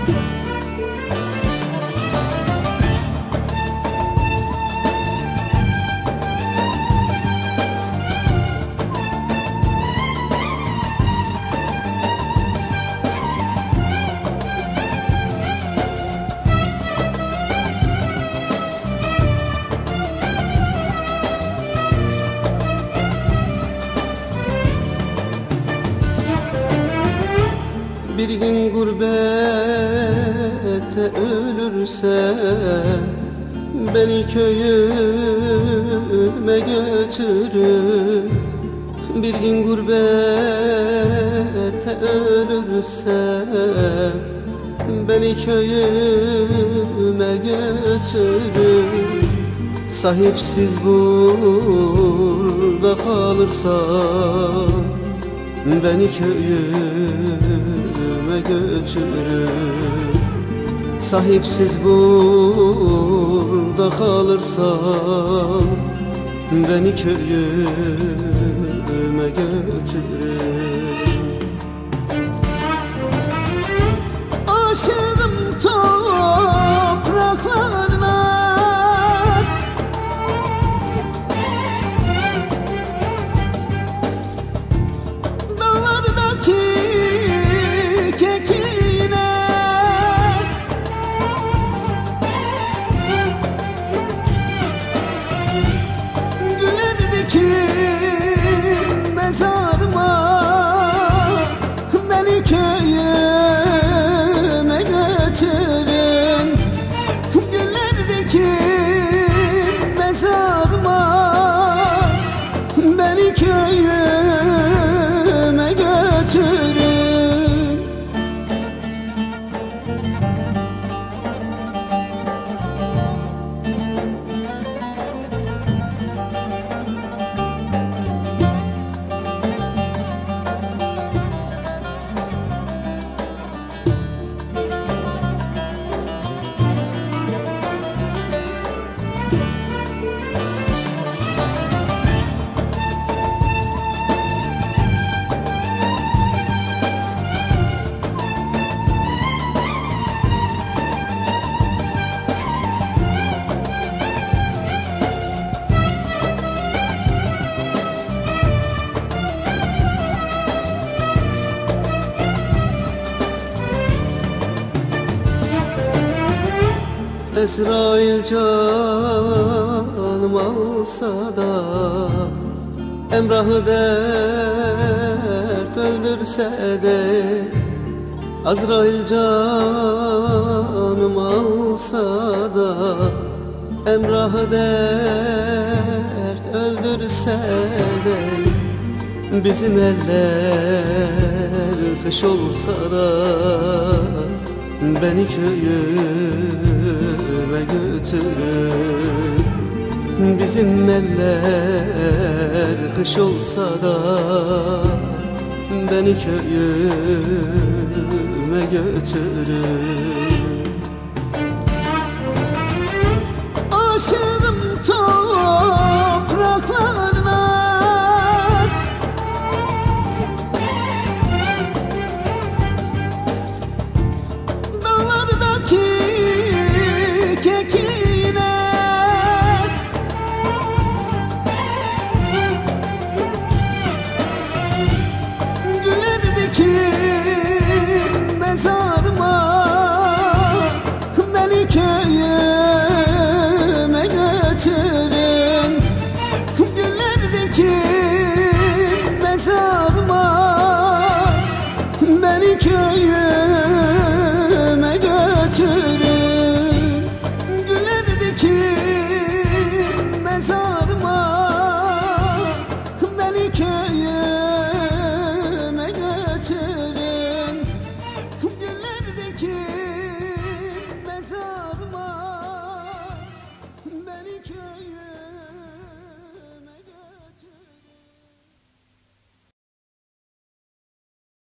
Bir gün gurbette ölürsem beni köyüme götürün. Bir gün gurbette ölürsem beni köyüme götürün. Sahipsiz burada kalırsam beni köyüme götürün. Sahipsiz burada kalırsam beni köyüme götürün. Aşığım topraklarına, kekine, gülerdi mezarıma, beni köyüme götürün. Gülerdi mezarıma, beni köyüme götürün. Ezrail canım alsa da, Emrah'ı dert öldürse de, Azrail canım alsa da, Emrah'ı dert öldürse de, bizim eller kış olsa da beni köyüme götürün. Bizim eller kış olsa da beni köyüme götürün. Aşığım topraklarına, dağlardaki kekine, gülerdi mezarıma, beni köyüme götürün. Gülerdi mezarıma, beni köyüme götürün. Gülerdi mezarıma, beni köyüme götürün. Gülerdi mezarıma, beni köyüme